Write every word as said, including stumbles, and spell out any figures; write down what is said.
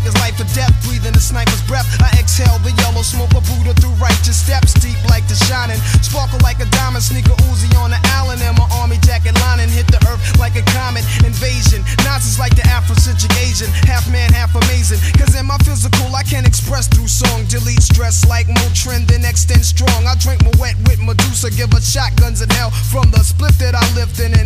is life or death, breathing the sniper's breath. I exhale the yellow smoke of Buddha through righteous steps, deep like the shining, sparkle like a diamond, sneaker Uzi on the island, and my army jacket lining hit the earth like a comet invasion. Nazis like the Afrocentric Asian, half man, half amazing. Cause in my physical I can express through song, delete stress like Motrin, then extend strong. I drink my wet with Medusa, give her shotguns in hell from the split that I lived in. And